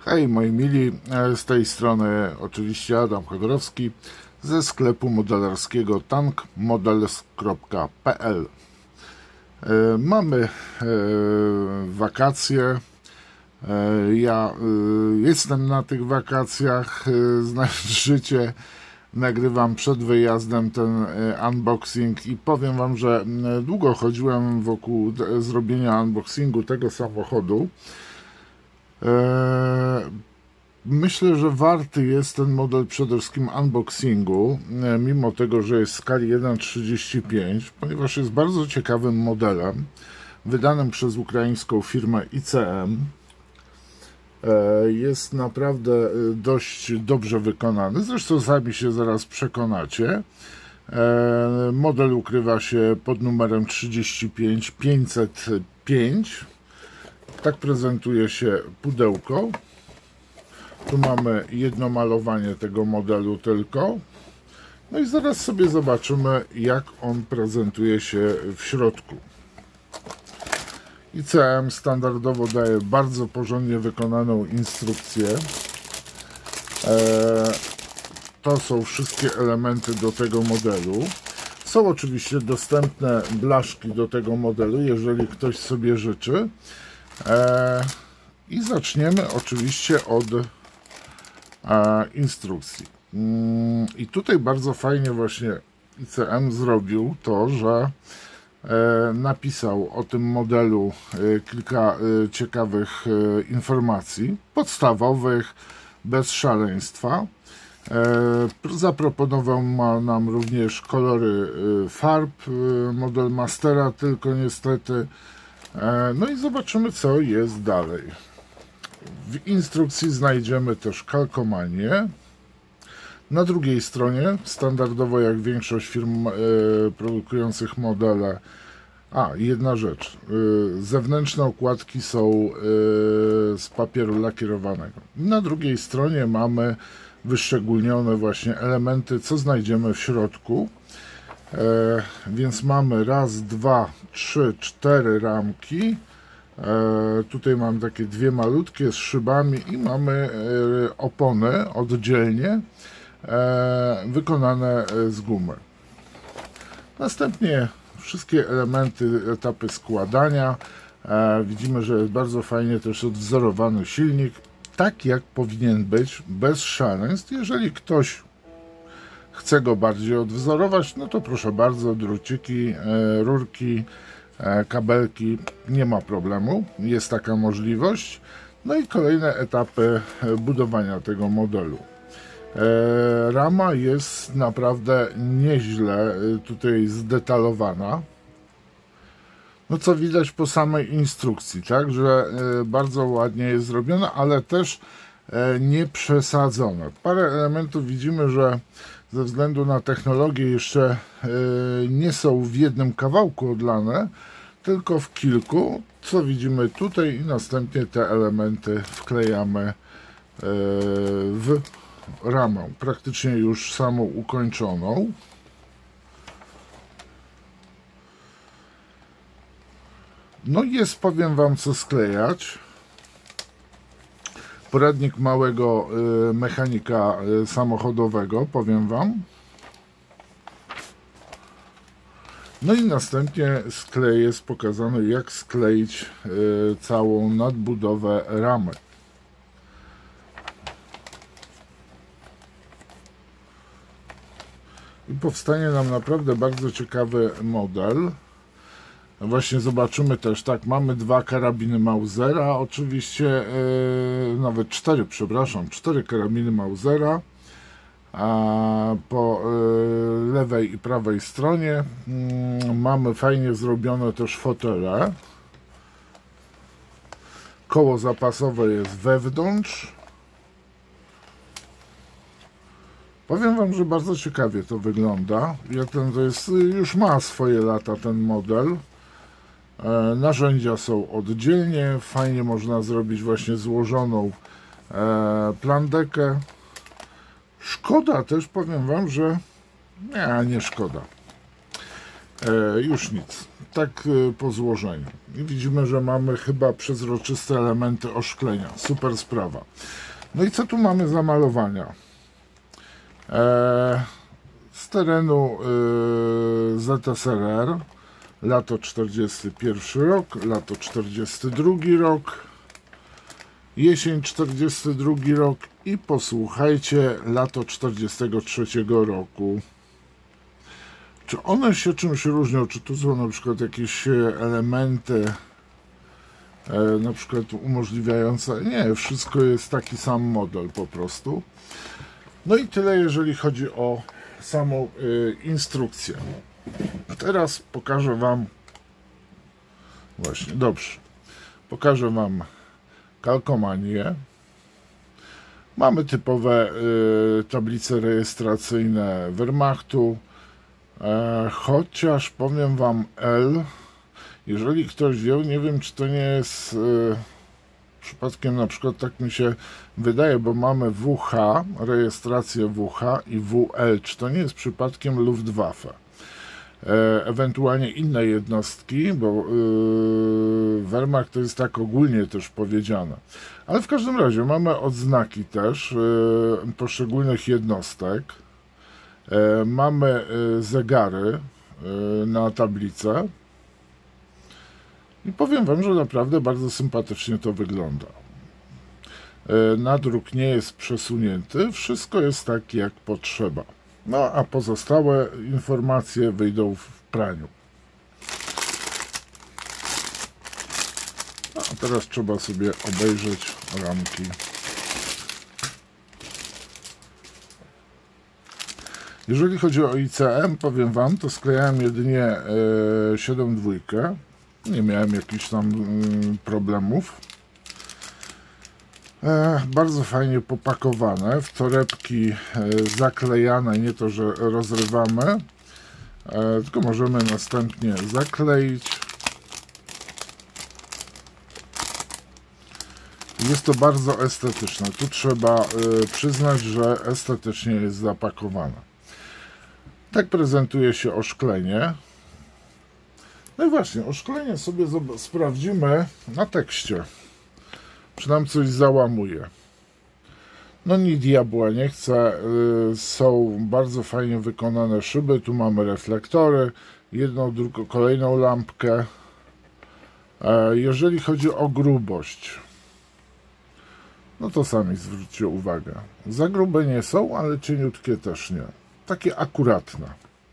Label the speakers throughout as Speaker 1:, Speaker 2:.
Speaker 1: Hej moi mili, z tej strony oczywiście Adam Chodorowski ze sklepu modelarskiego tankmodels.pl. Mamy wakacje, ja jestem na tych wakacjach, znając życie, nagrywam przed wyjazdem ten unboxing i powiem wam, że długo chodziłem wokół zrobienia unboxingu tego samochodu. Myślę, że warty jest ten model przede wszystkim unboxingu, mimo tego, że jest w skali 1:35, ponieważ jest bardzo ciekawym modelem, wydanym przez ukraińską firmę ICM. Jest naprawdę dość dobrze wykonany, zresztą sami się zaraz przekonacie. Model ukrywa się pod numerem 35505. Tak prezentuje się pudełko. Tu mamy jedno malowanie tego modelu tylko. No i zaraz sobie zobaczymy, jak on prezentuje się w środku. ICM standardowo daje bardzo porządnie wykonaną instrukcję. To są wszystkie elementy do tego modelu. Są oczywiście dostępne blaszki do tego modelu, jeżeli ktoś sobie życzy. I zaczniemy oczywiście od instrukcji. I tutaj bardzo fajnie właśnie ICM zrobił to, że napisał o tym modelu kilka ciekawych informacji, podstawowych, bez szaleństwa. Zaproponował nam również kolory farb model Mastera, tylko niestety. No i zobaczymy, co jest dalej. W instrukcji znajdziemy też kalkomanię. Na drugiej stronie, standardowo jak większość firm produkujących modele, jedna rzecz, zewnętrzne okładki są z papieru lakierowanego. Na drugiej stronie mamy wyszczególnione właśnie elementy, co znajdziemy w środku. Więc mamy raz, dwa, trzy, cztery ramki. Tutaj mam takie dwie malutkie z szybami i mamy opony oddzielnie wykonane z gumy. Następnie wszystkie elementy, etapy składania. Widzimy, że jest bardzo fajnie też odwzorowany silnik, tak jak powinien być, bez szaleństw. Jeżeli ktoś chce go bardziej odwzorować, no to proszę bardzo, druciki, rurki, kabelki, nie ma problemu, jest taka możliwość. No i kolejne etapy budowania tego modelu. Rama jest naprawdę nieźle tutaj zdetalowana. No co widać po samej instrukcji, tak, że bardzo ładnie jest zrobiona, ale też nie przesadzone. Parę elementów widzimy, że ze względu na technologię jeszcze nie są w jednym kawałku odlane, tylko w kilku, co widzimy tutaj, i następnie te elementy wklejamy w ramę, praktycznie już samą ukończoną. No i jest, powiem wam, co sklejać. Poradnik małego mechanika samochodowego, powiem wam. No i następnie jest pokazane, jak skleić całą nadbudowę ramy. I powstanie nam naprawdę bardzo ciekawy model. Właśnie zobaczymy też, tak, mamy dwa karabiny Mausera, oczywiście, nawet cztery, przepraszam, cztery karabiny Mausera po lewej i prawej stronie. Mamy fajnie zrobione też fotele. Koło zapasowe jest wewnątrz. Powiem wam, że bardzo ciekawie to wygląda. To jest, już ma swoje lata ten model. Narzędzia są oddzielnie, fajnie można zrobić właśnie złożoną plandekę. Szkoda też, powiem wam, że nie szkoda. Już nic. tak po złożeniu. I widzimy, że mamy chyba przezroczyste elementy oszklenia. Super sprawa. No i co tu mamy za malowania? Z terenu ZSRR, lato 41 rok, lato 42 rok, jesień 42 rok i posłuchajcie, lato 43 roku. Czy one się czymś różnią? Czy tu są na przykład jakieś elementy na przykład umożliwiające? Nie, wszystko jest taki sam model po prostu. No i tyle, jeżeli chodzi o samą instrukcję. Teraz pokażę Wam, właśnie, dobrze, pokażę Wam kalkomanię. Mamy typowe tablice rejestracyjne Wehrmachtu, chociaż powiem Wam L, jeżeli ktoś wziął, nie wiem, czy to nie jest przypadkiem, na przykład tak mi się wydaje, bo mamy WH, rejestrację WH i WL, czy to nie jest przypadkiem Luftwaffe? Ewentualnie inne jednostki, bo Wehrmacht to jest tak ogólnie też powiedziane. Ale w każdym razie mamy odznaki też poszczególnych jednostek. Mamy zegary na tablicę. I powiem Wam, że naprawdę bardzo sympatycznie to wygląda. Nadruk nie jest przesunięty, wszystko jest tak jak potrzeba. No a pozostałe informacje wyjdą w praniu. No, a teraz trzeba sobie obejrzeć ramki. Jeżeli chodzi o ICM, powiem Wam, to sklejałem jedynie 7.2. Nie miałem jakichś tam problemów. Bardzo fajnie popakowane, w torebki zaklejane, nie to, że rozrywamy, tylko możemy następnie zakleić. Jest to bardzo estetyczne. Tu trzeba przyznać, że estetycznie jest zapakowane. Tak prezentuje się oszklenie. No i właśnie, oszklenie sobie sprawdzimy na tekście. Czy nam coś załamuje. No ni diabła nie chce. Są bardzo fajnie wykonane szyby. Tu mamy reflektory. Jedną, drugą, kolejną lampkę. Jeżeli chodzi o grubość, no to sami zwróćcie uwagę. Za grube nie są, ale cieniutkie też nie. Takie akuratne.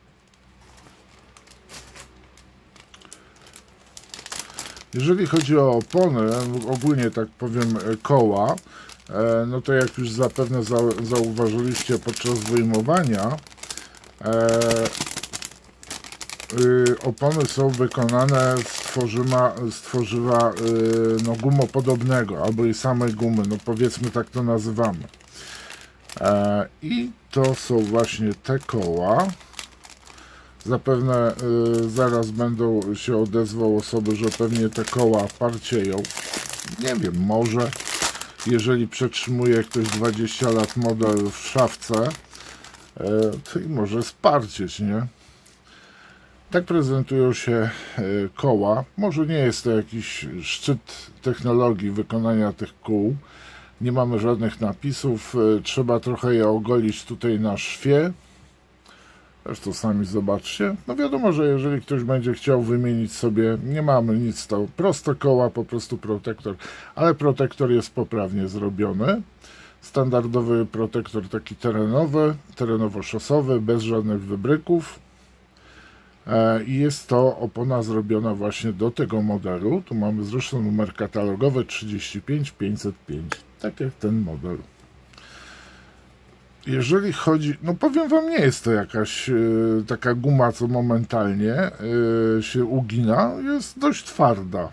Speaker 1: Jeżeli chodzi o opony, ogólnie tak powiem koła, no to jak już zapewne zauważyliście podczas wyjmowania, opony są wykonane z tworzywa no, gumopodobnego, albo i samej gumy, no powiedzmy tak to nazywamy. I to są właśnie te koła. Zapewne zaraz będą się odezwał osoby, że pewnie te koła parcieją. Nie wiem, może jeżeli przetrzymuje ktoś 20 lat model w szafce, to i może sparcieć, nie? Tak prezentują się koła. Może nie jest to jakiś szczyt technologii wykonania tych kół. Nie mamy żadnych napisów. Trzeba trochę je ogolić tutaj na szwie. Zresztą sami zobaczcie. No wiadomo, że jeżeli ktoś będzie chciał wymienić sobie, nie mamy nic, to proste koła, po prostu protektor. Ale protektor jest poprawnie zrobiony. Standardowy protektor taki terenowy, terenowo-szosowy, bez żadnych wybryków. I jest to opona zrobiona właśnie do tego modelu. Tu mamy zresztą numer katalogowy 35505, tak jak ten model. Jeżeli chodzi, no powiem Wam, nie jest to jakaś taka guma, co momentalnie się ugina, jest dość twarda.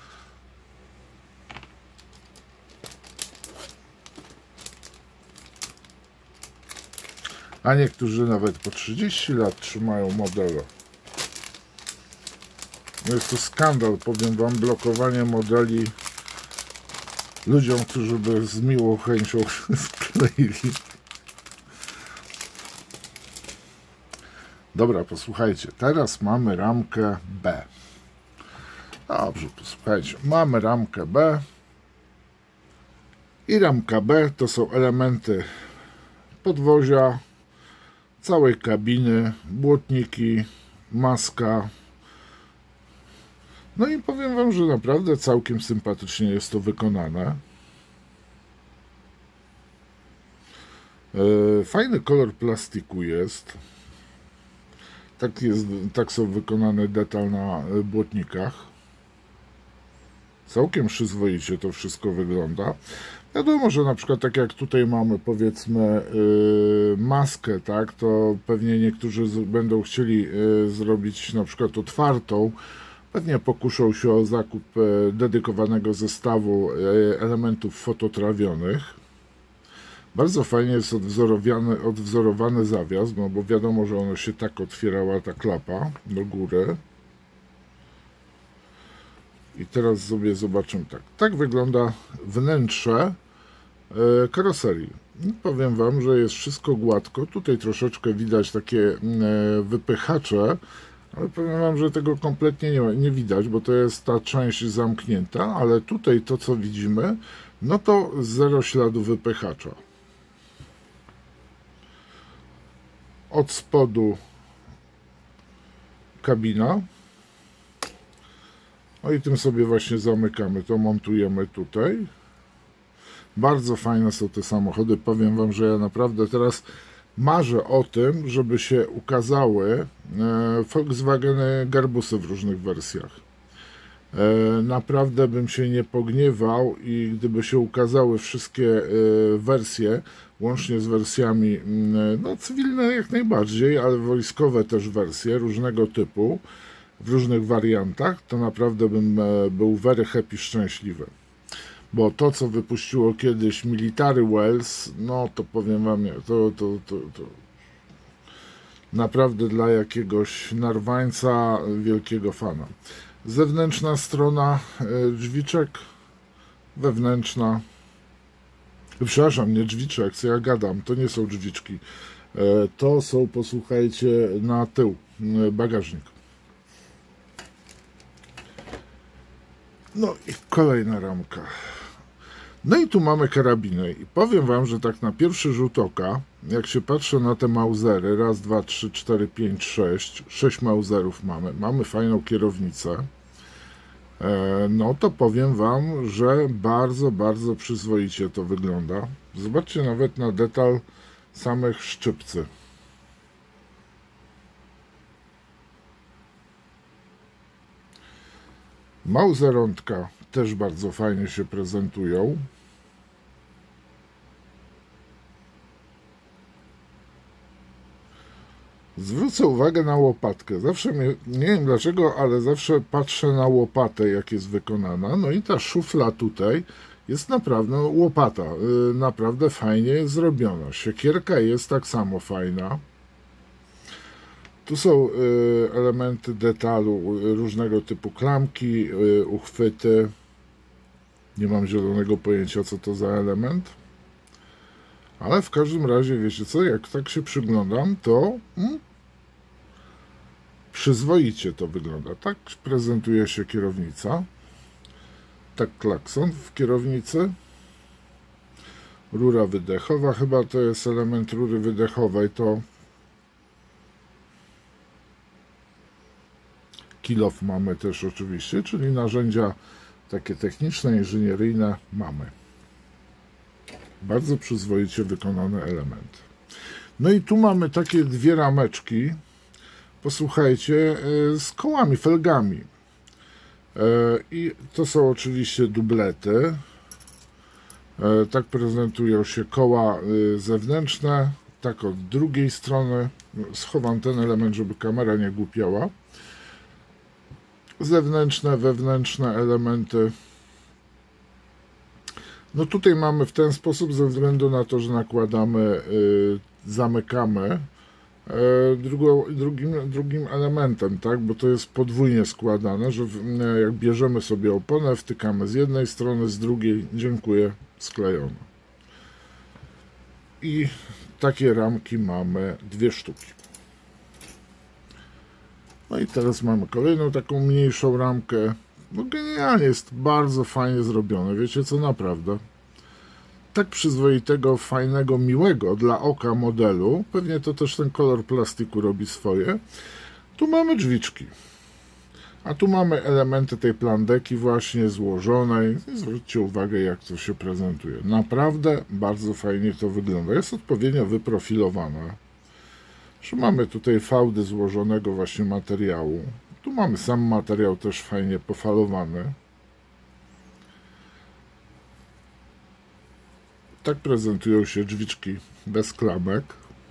Speaker 1: A niektórzy nawet po 30 lat trzymają modele. No jest to skandal, powiem Wam, blokowanie modeli ludziom, którzy by z miłą chęcią skleili. Dobra, posłuchajcie, teraz mamy ramkę B. Dobrze, posłuchajcie, mamy ramkę B i ramka B to są elementy podwozia, całej kabiny, błotniki, maska. No i powiem wam, że naprawdę całkiem sympatycznie jest to wykonane. Fajny kolor plastiku jest. Tak są wykonane detal na błotnikach. Całkiem przyzwoicie to wszystko wygląda. Wiadomo, że na przykład tak jak tutaj mamy, powiedzmy, maskę, tak, to pewnie niektórzy będą chcieli zrobić na przykład otwartą. Pewnie pokuszą się o zakup dedykowanego zestawu elementów fototrawionych. Bardzo fajnie jest odwzorowany zawias, no bo wiadomo, że ono się tak otwierała, ta klapa do góry. I teraz sobie zobaczymy tak. Tak wygląda wnętrze karoserii. I powiem wam, że jest wszystko gładko. Tutaj troszeczkę widać takie wypychacze, ale powiem wam, że tego kompletnie nie widać, bo to jest ta część zamknięta, ale tutaj to, co widzimy, no to zero śladu wypychacza. Od spodu kabina. No i tym sobie właśnie zamykamy, to montujemy tutaj. Bardzo fajne są te samochody. Powiem wam, że ja naprawdę teraz marzę o tym, żeby się ukazały Volkswageny Garbusy w różnych wersjach. Naprawdę bym się nie pogniewał i gdyby się ukazały wszystkie wersje, łącznie z wersjami no, cywilne jak najbardziej, ale wojskowe też wersje różnego typu, w różnych wariantach, to naprawdę bym był very happy, szczęśliwy. Bo to, co wypuściło kiedyś Military Wales, no to powiem wam, to naprawdę dla jakiegoś narwańca wielkiego fana. Zewnętrzna strona drzwiczek, wewnętrzna, przepraszam, nie drzwiczek, co ja gadam, to nie są drzwiczki, to są, posłuchajcie, na tył, bagażnik. No i kolejna ramka. No i tu mamy karabiny i powiem wam, że tak na pierwszy rzut oka, jak się patrzę na te Mausery, raz, dwa, trzy, cztery, pięć, sześć Mauserów mamy fajną kierownicę, no to powiem wam, że bardzo, bardzo przyzwoicie to wygląda. Zobaczcie nawet na detal samych szczypcy. Mauserątka też bardzo fajnie się prezentują. Zwrócę uwagę na łopatkę. Zawsze nie wiem dlaczego, ale zawsze patrzę na łopatę, jak jest wykonana. No i ta szufla tutaj jest naprawdę, no, łopata, naprawdę fajnie jest zrobiona. Siekierka jest tak samo fajna. Tu są elementy detalu, różnego typu klamki, uchwyty. Nie mam zielonego pojęcia, co to za element. Ale w każdym razie, wiecie co, jak tak się przyglądam, to przyzwoicie to wygląda. Tak prezentuje się kierownica. Tak klakson w kierownicy. Rura wydechowa, chyba to jest element rury wydechowej, to kill-off mamy też oczywiście, czyli narzędzia takie techniczne, inżynieryjne mamy. Bardzo przyzwoicie wykonany element. No i tu mamy takie dwie rameczki, posłuchajcie, z kołami, felgami. I to są oczywiście dublety. Tak prezentują się koła zewnętrzne, tak od drugiej strony. Schowam ten element, żeby kamera nie głupiała. Zewnętrzne, wewnętrzne elementy. No tutaj mamy w ten sposób, ze względu na to, że nakładamy, zamykamy drugim elementem, tak, bo to jest podwójnie składane, że jak bierzemy sobie oponę, wtykamy z jednej strony, z drugiej, dziękuję, sklejono. I takie ramki mamy dwie sztuki. No i teraz mamy kolejną taką mniejszą ramkę, No genialnie, jest bardzo fajnie zrobione, wiecie co, naprawdę. Tak przyzwoitego, fajnego, miłego dla oka modelu, pewnie to też ten kolor plastiku robi swoje. Tu mamy drzwiczki, a tu mamy elementy tej plandeki właśnie złożonej. Zwróćcie uwagę, jak to się prezentuje. Naprawdę bardzo fajnie to wygląda. Jest odpowiednio wyprofilowane. Że mamy tutaj fałdy złożonego właśnie materiału. Tu mamy sam materiał też fajnie pofalowany. Tak prezentują się drzwiczki bez klamek.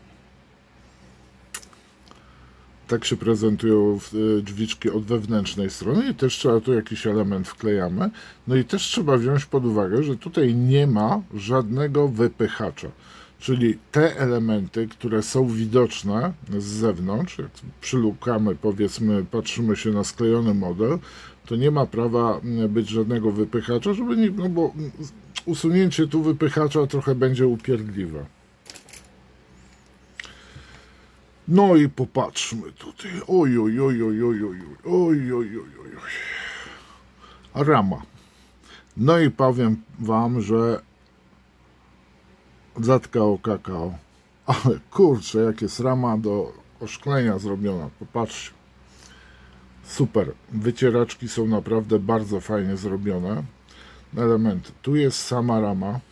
Speaker 1: Tak się prezentują drzwiczki od wewnętrznej strony i też trzeba tu jakiś element wklejamy. No i też trzeba wziąć pod uwagę, że tutaj nie ma żadnego wypychacza. Czyli te elementy, które są widoczne z zewnątrz, jak przylukamy, powiedzmy, patrzymy się na sklejony model, to nie ma prawa być żadnego wypychacza, żeby nie, no bo usunięcie tu wypychacza trochę będzie upierdliwe. No i popatrzmy tutaj. Oj, oj, oj, oj, oj, oj, oj, oj, oj, oj, oj. Rama. No i powiem wam, że zatkał kakao. Ale kurczę, jak jest rama do oszklenia zrobiona. Popatrzcie. Super. Wycieraczki są naprawdę bardzo fajnie zrobione. Elementy. Tu jest sama rama.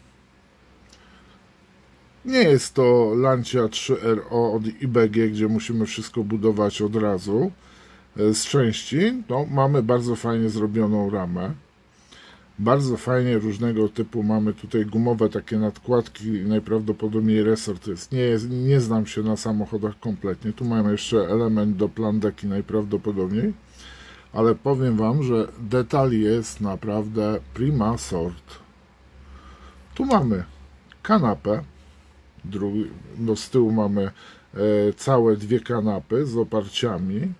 Speaker 1: Nie jest to Lancia 3RO od IBG, gdzie musimy wszystko budować od razu z części. No, mamy bardzo fajnie zrobioną ramę. Bardzo fajnie różnego typu mamy tutaj gumowe takie nadkładki, najprawdopodobniej resort jest. Nie znam się na samochodach kompletnie. Tu mamy jeszcze element do plandeki najprawdopodobniej. Ale powiem wam, że detal jest naprawdę prima sort. Tu mamy kanapę. No z tyłu mamy całe dwie kanapy z oparciami.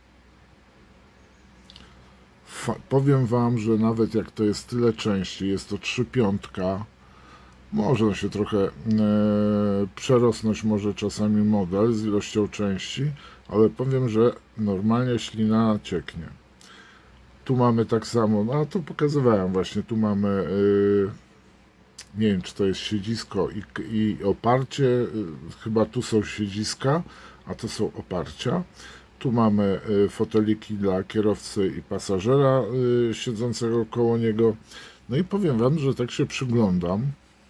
Speaker 1: Powiem wam, że nawet jak to jest tyle części, jest to 3/5, może się trochę przerosnąć może czasami model z ilością części, ale powiem, że normalnie ślina cieknie. Tu mamy tak samo, no tu pokazywałem właśnie, tu mamy nie wiem, czy to jest siedzisko i oparcie, chyba tu są siedziska, a to są oparcia. Tu mamy foteliki dla kierowcy i pasażera siedzącego koło niego. No i powiem wam, że tak się przyglądam.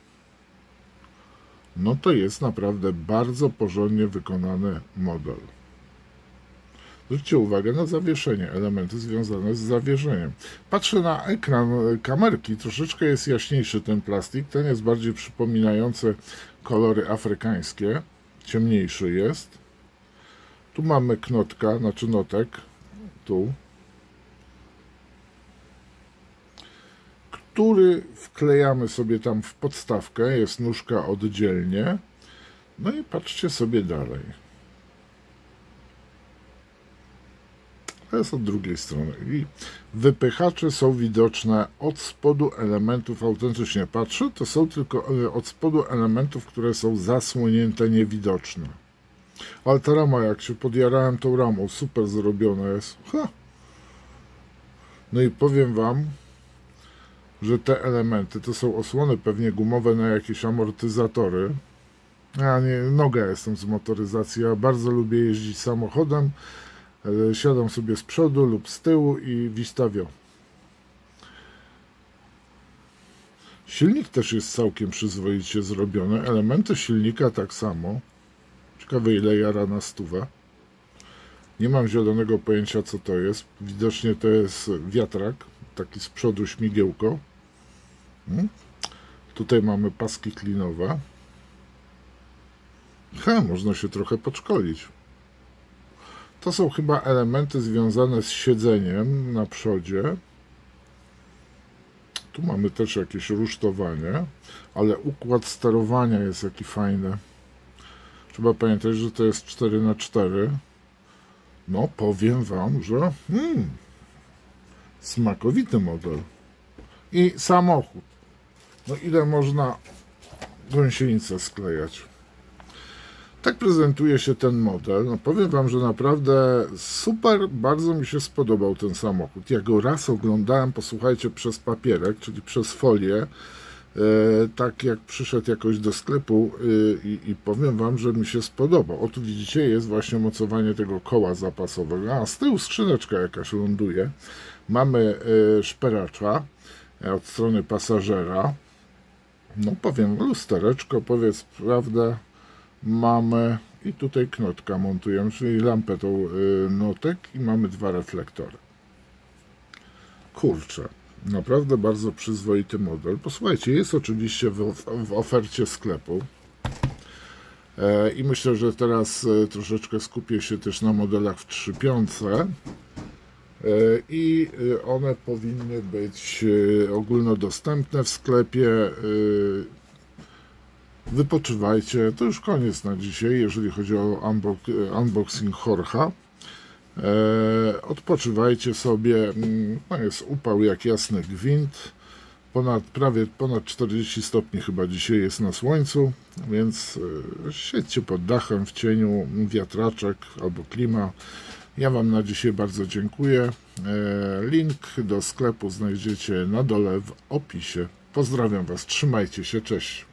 Speaker 1: No to jest naprawdę bardzo porządnie wykonany model. Zwróćcie uwagę na zawieszenie, elementy związane z zawieszeniem. Patrzę na ekran kamerki, troszeczkę jest jaśniejszy ten plastik, ten jest bardziej przypominający kolory afrykańskie, ciemniejszy jest. Tu mamy knotka, znaczy notek, tu, który wklejamy sobie tam w podstawkę, jest nóżka oddzielnie. No i patrzcie sobie dalej. To jest od drugiej strony. I wypychacze są widoczne od spodu elementów, autentycznie patrzę, to są tylko od spodu elementów, które są zasłonięte, niewidoczne. Ale ta rama, jak się podjarałem tą ramą, super zrobiona jest. Ha! No i powiem wam, że te elementy to są osłony pewnie gumowe na jakieś amortyzatory. Ja nie, noga jestem z motoryzacji, ja bardzo lubię jeździć samochodem. Siadam sobie z przodu lub z tyłu i wistawio. Silnik też jest całkiem przyzwoicie zrobiony. Elementy silnika tak samo. Ciekawe, ile jara na 100. Nie mam zielonego pojęcia, co to jest. Widocznie to jest wiatrak. Taki z przodu śmigiełko. Tutaj mamy paski klinowe. Można się trochę podszkolić. To są chyba elementy związane z siedzeniem na przodzie. Tu mamy też jakieś rusztowanie, ale układ sterowania jest jaki fajny. Trzeba pamiętać, że to jest 4x4. No, powiem wam, że smakowity model. I samochód. No ile można gąsienicę sklejać. Tak prezentuje się ten model. No powiem Wam, że naprawdę super, bardzo mi się spodobał ten samochód. Ja go raz oglądałem, posłuchajcie, przez papierek, czyli przez folię, tak jak przyszedł jakoś do sklepu i powiem Wam, że mi się spodobał. O, tu widzicie, jest właśnie mocowanie tego koła zapasowego, a z tyłu skrzyneczka jakaś ląduje. Mamy szperacza od strony pasażera. No powiem, lustereczko, powiedz prawdę, mamy i tutaj knotka montujemy, czyli lampę tą notek i mamy 2 reflektory. Kurczę, naprawdę bardzo przyzwoity model. Posłuchajcie, jest oczywiście w ofercie sklepu i myślę, że teraz troszeczkę skupię się też na modelach w 3 piątce i one powinny być ogólnodostępne w sklepie. Wypoczywajcie, to już koniec na dzisiaj, jeżeli chodzi o unboxing Horcha. Odpoczywajcie sobie, no jest upał jak jasny gwint, prawie ponad 40 stopni chyba dzisiaj jest na słońcu, więc siedźcie pod dachem w cieniu, wiatraczek albo klima. Ja Wam na dzisiaj bardzo dziękuję. Link do sklepu znajdziecie na dole w opisie. Pozdrawiam Was, trzymajcie się, cześć.